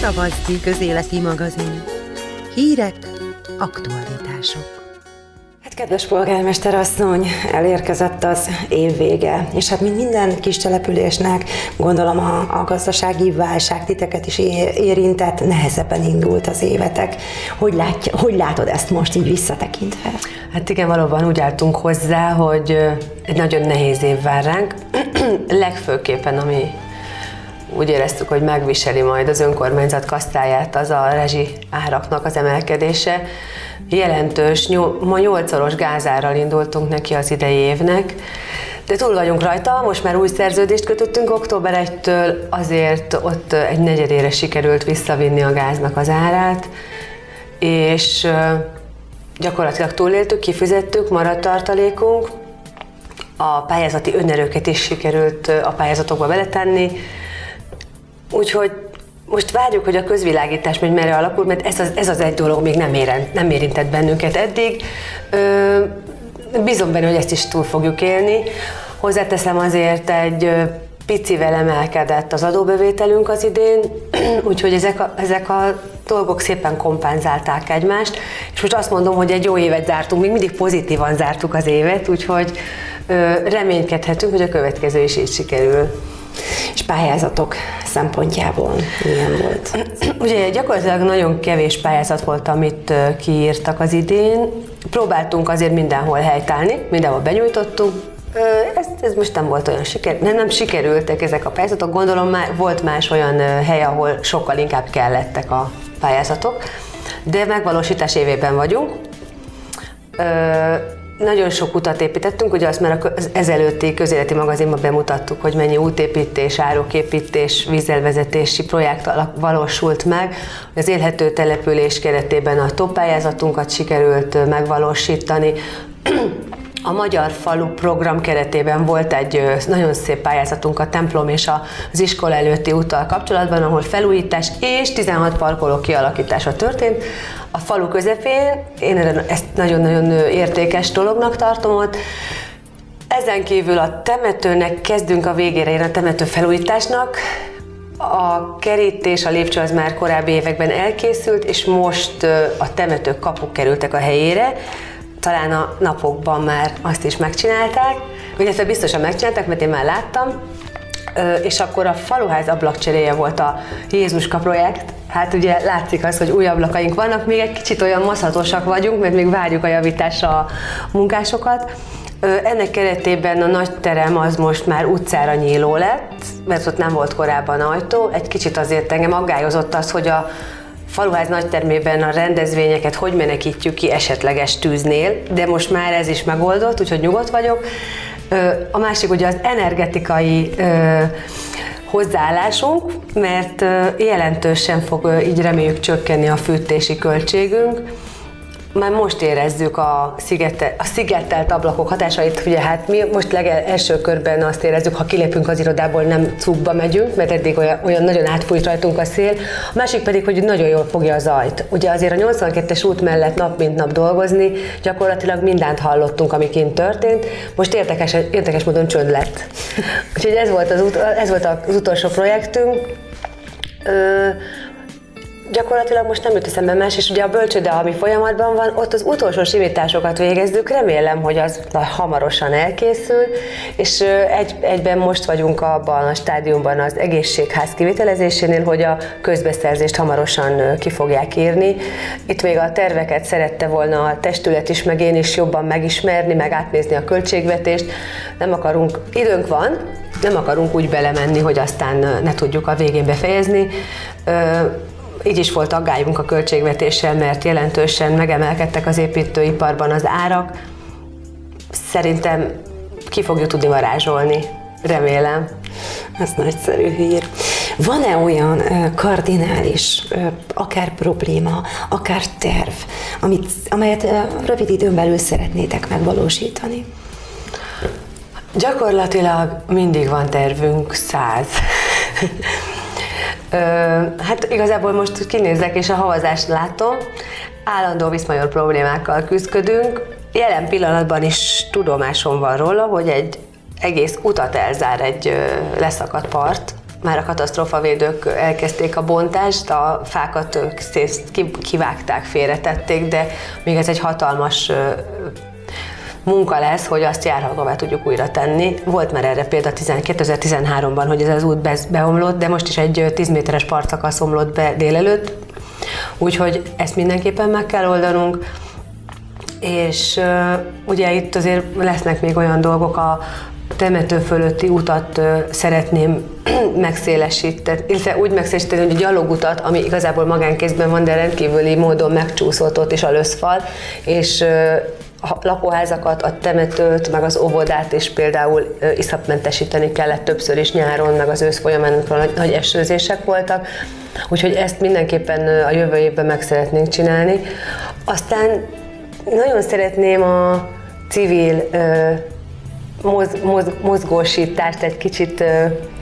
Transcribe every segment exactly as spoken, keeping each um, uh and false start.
tavaszi közéleti magazin. Hírek, aktualitások. Hát kedves polgármester asszony, elérkezett az év vége, és hát mint minden kis településnek, gondolom a, a gazdasági válság titeket is érintett, nehezebben indult az évetek. Hogy, látja, hogy látod ezt most így visszatekintve? Hát igen, valóban úgy álltunk hozzá, hogy egy nagyon nehéz év vár ránk, legfőképpen ami úgy éreztük, hogy megviseli majd az önkormányzat kasztáját, az a rezsi áraknak az emelkedése. Jelentős, ma nyolcszoros gázárral indultunk neki az idei évnek, de túl vagyunk rajta, most már új szerződést kötöttünk október elsejétől, azért ott egy negyedére sikerült visszavinni a gáznak az árát, és gyakorlatilag túléltük, kifizettük, maradt tartalékunk, a pályázati önerőket is sikerült a pályázatokba beletenni, úgyhogy most várjuk, hogy a közvilágítás megy merre alakul, mert ez az, ez az egy dolog még nem, érent, nem érintett bennünket eddig. Ö, bízom benne, hogy ezt is túl fogjuk élni. Hozzáteszem, azért egy picivel emelkedett az adóbevételünk az idén, úgyhogy ezek a, ezek a dolgok szépen kompenzálták egymást, és most azt mondom, hogy egy jó évet zártunk, még mindig pozitívan zártuk az évet, úgyhogy ö, reménykedhetünk, hogy a következő is így sikerül. És pályázatok szempontjából milyen volt? Ugye gyakorlatilag nagyon kevés pályázat volt, amit kiírtak az idén. Próbáltunk azért mindenhol helytállni, mindenhol benyújtottunk. Ez, ez most nem volt olyan siker, nem, nem sikerültek ezek a pályázatok. Gondolom már volt más olyan hely, ahol sokkal inkább kellettek a pályázatok, de megvalósítás évében vagyunk. Nagyon sok utat építettünk, ugye azt már az ezelőtti közéleti magazinban bemutattuk, hogy mennyi útépítés, ároképítés, vízelvezetési projekt valósult meg. Az élhető település keretében a top pályázatunkat sikerült megvalósítani. A Magyar Falu program keretében volt egy nagyon szép pályázatunk a templom és az iskola előtti úttal kapcsolatban, ahol felújítás és tizenhat parkoló kialakítása történt. A falu közepén, én ezt nagyon-nagyon értékes dolognak tartom ott. Ezen kívül a temetőnek kezdünk a végére érni, a temető felújításnak. A kerítés, a lépcső az már korábbi években elkészült, és most a temetők kapuk kerültek a helyére. Talán a napokban már azt is megcsinálták, illetve biztosan megcsinálták, mert én már láttam, és akkor a faluház ablakcseréje volt a Jézuska projekt. Hát ugye látszik az, hogy új ablakaink vannak, még egy kicsit olyan maszatosak vagyunk, mert még várjuk a javításra a munkásokat. Ennek keretében a nagy terem az most már utcára nyíló lett, mert ott nem volt korábban ajtó. Egy kicsit azért engem aggályozott az, hogy a faluház nagytermében a rendezvényeket hogy menekítjük ki esetleges tűznél, de most már ez is megoldott, úgyhogy nyugodt vagyok. A másik ugye az energetikai hozzáállásunk, mert jelentősen fog így reméljük csökkenni a fűtési költségünk. Már most érezzük a, szigete, a szigetelt ablakok hatásait, ugye hát mi most legelső körben azt érezzük, ha kilépünk az irodából, nem cukba megyünk, mert eddig olyan, olyan nagyon átfújt rajtunk a szél. A másik pedig, hogy nagyon jól fogja a zajt. Ugye azért a nyolcvankettes út mellett nap mint nap dolgozni, gyakorlatilag mindent hallottunk, ami kint történt. Most érdekes, érdekes módon csönd lett. Úgyhogy ez volt az, ut, ez volt az utolsó projektünk. Ö, Gyakorlatilag most nem jut eszembe más, és ugye a bölcsőde, ami folyamatban van, ott az utolsó simításokat végezzük, remélem, hogy az hamarosan elkészül, és egy, egyben most vagyunk abban a stádiumban az egészségház kivitelezésénél, hogy a közbeszerzést hamarosan ki fogják írni. Itt még a terveket szerette volna a testület is, meg én is jobban megismerni, meg átnézni a költségvetést. Nem akarunk, időnk van, nem akarunk úgy belemenni, hogy aztán ne tudjuk a végén befejezni. Így is volt aggályunk a költségvetéssel, mert jelentősen megemelkedtek az építőiparban az árak. Szerintem ki fogjuk tudni varázsolni, remélem. Ez nagyszerű hír. Van-e olyan kardinális, akár probléma, akár terv, amit, amelyet rövid időn belül szeretnétek megvalósítani? Gyakorlatilag mindig van tervünk száz. Ö, hát igazából most kinézek és a havazást látom, állandó viszmajor problémákkal küzdködünk. Jelen pillanatban is tudomásom van róla, hogy egy egész utat elzár egy ö, leszakadt part, már a katasztrófavédők elkezdték a bontást, a fákat kivágták, félretették, de még ez egy hatalmas munka lesz, hogy azt járhatóvá tudjuk újra tenni. Volt már erre példa kétezer-tizenháromban, hogy ez az út beomlott, de most is egy tíz méteres partszakasz omlott be délelőtt, úgyhogy ezt mindenképpen meg kell oldanunk. És uh, ugye itt azért lesznek még olyan dolgok, a temető fölötti utat uh, szeretném megszélesíteni, illetve úgy megszélesíteni, hogy a gyalogutat, ami igazából magánkézben van, de rendkívüli módon megcsúszott ott is a löszfal, és uh, a lakóházakat, a temetőt, meg az óvodát is például uh, iszapmentesíteni kellett többször is nyáron, meg az ősz folyamán, amikor nagy, nagy esőzések voltak. Úgyhogy ezt mindenképpen uh, a jövő évben meg szeretnénk csinálni. Aztán nagyon szeretném a civil ö, moz, moz, mozgósítást egy kicsit ö,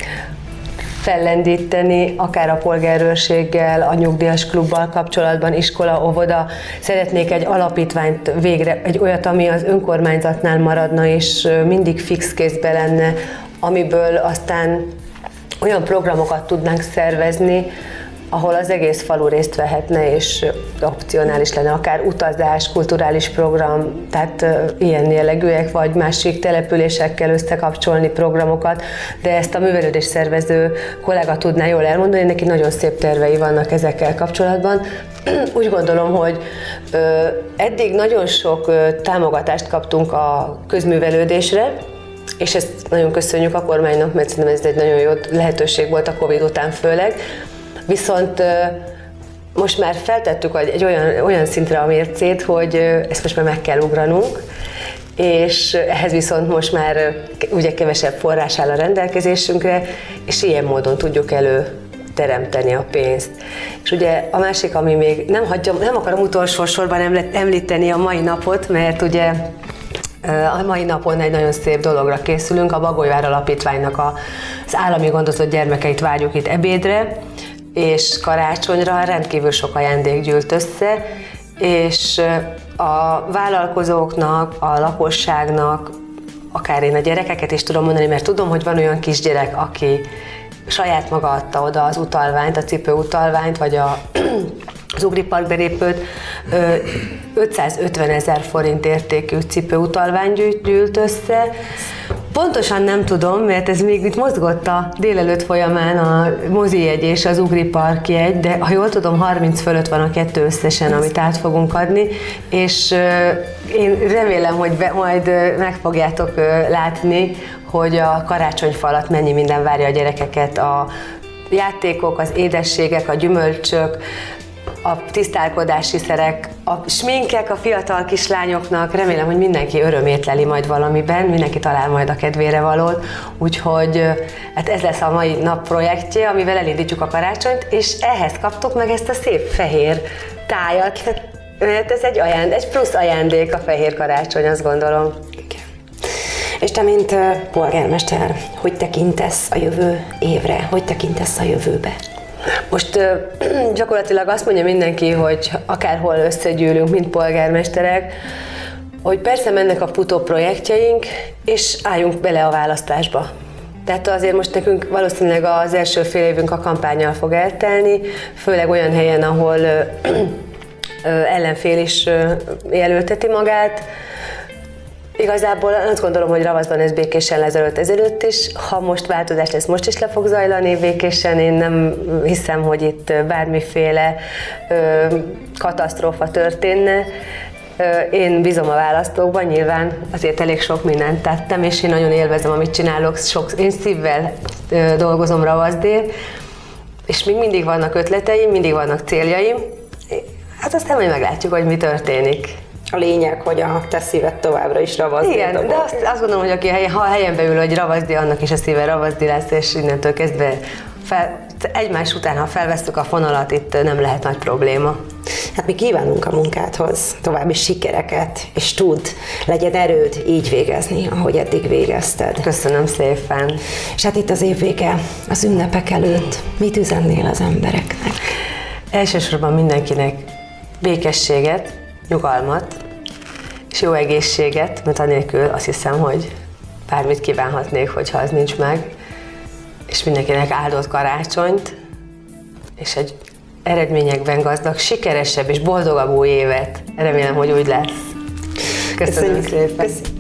fellendíteni, akár a polgárőrséggel, a nyugdíjas klubbal kapcsolatban, iskola, óvoda. Szeretnék egy alapítványt végre, egy olyat, ami az önkormányzatnál maradna, és mindig fix kézbe lenne, amiből aztán olyan programokat tudnánk szervezni, ahol az egész falu részt vehetne, és opcionális lenne, akár utazás, kulturális program, tehát uh, ilyen jellegűek, vagy másik településekkel összekapcsolni programokat, de ezt a művelődés szervező kollega tudná jól elmondani, neki nagyon szép tervei vannak ezekkel kapcsolatban. Úgy gondolom, hogy uh, eddig nagyon sok uh, támogatást kaptunk a közművelődésre, és ezt nagyon köszönjük a kormánynak, mert szerintem ez egy nagyon jó lehetőség volt a Covid után főleg. Viszont most már feltettük egy olyan, olyan szintre a mércét, hogy ezt most már meg kell ugranunk, és ehhez viszont most már ugye kevesebb forrás áll a rendelkezésünkre, és ilyen módon tudjuk előteremteni a pénzt. És ugye a másik, ami még nem, hagyjam, nem akarom utolsó sorban említeni a mai napot, mert ugye a mai napon egy nagyon szép dologra készülünk, a Bagolyvár Alapítványnak az állami gondozott gyermekeit várjuk itt ebédre, és karácsonyra rendkívül sok ajándék gyűlt össze, és a vállalkozóknak, a lakosságnak, akár én a gyerekeket is tudom mondani, mert tudom, hogy van olyan kisgyerek, aki saját maga adta oda az utalványt, a cipőutalványt, vagy a, az Ugripark belépőt, ötszázötven ezer forint értékű cipőutalvány gyűlt össze. Pontosan nem tudom, mert ez még itt mozgott a délelőtt folyamán a mozijegy és az Ugripark jegy, de ha jól tudom, harminc fölött van a kettő összesen, amit át fogunk adni, és én remélem, hogy be, majd meg fogjátok látni, hogy a karácsonyfa alatt mennyi minden várja a gyerekeket, a játékok, az édességek, a gyümölcsök, a tisztálkodási szerek, a sminkek a fiatal kislányoknak, remélem, hogy mindenki örömét leli majd valamiben, mindenki talál majd a kedvére valót, úgyhogy hát ez lesz a mai nap projektje, amivel elindítjuk a karácsonyt, és ehhez kaptuk meg ezt a szép fehér tájat, mert ez egy, ajánd, egy plusz ajándék a fehér karácsony, azt gondolom. Igen. És te, mint uh, polgármester, hogy tekintesz a jövő évre, hogy tekintesz a jövőbe? Most uh, gyakorlatilag azt mondja mindenki, hogy akárhol összegyűlünk, mint polgármesterek, hogy persze mennek a futó projektjeink, és álljunk bele a választásba. Tehát azért most nekünk valószínűleg az első fél évünk a kampánnyal fog eltelni, főleg olyan helyen, ahol uh, uh, ellenfél is uh, jelölteti magát. Igazából azt gondolom, hogy Ravaszban ez békésen lezajlott ezelőtt is. Ha most változás lesz, most is le fog zajlani békésen. Én nem hiszem, hogy itt bármiféle ö, katasztrófa történne. Ö, én bízom a választókban, nyilván azért elég sok mindent tettem, és én nagyon élvezem, amit csinálok. Sok, én szívvel ö, dolgozom Ravaszdél, és még mindig vannak ötleteim, mindig vannak céljaim. Hát aztán majd meglátjuk, hogy mi történik. A lényeg, hogy a te szíved továbbra is Ravaszdi. Igen, de azt, azt gondolom, hogy aki ha a helyen beül, hogy Ravaszdi, annak is a szíve Ravaszdi lesz, és innentől kezdve fel, egymás után, ha felvesztük a fonalat, itt nem lehet nagy probléma. Hát mi kívánunk a munkádhoz további sikereket, és tud, legyen erőd így végezni, ahogy eddig végezted. Köszönöm szépen. És hát itt az év vége, az ünnepek előtt mit üzennél az embereknek? Elsősorban mindenkinek békességet, nyugalmat és jó egészséget, mert anélkül azt hiszem, hogy bármit kívánhatnék, hogyha az nincs meg. és mindenkinek áldott karácsonyt, és egy eredményekben gazdag, sikeresebb és boldogabb új évet. Remélem, hogy úgy lesz. Köszönöm Köszönjük szépen. Köszönjük.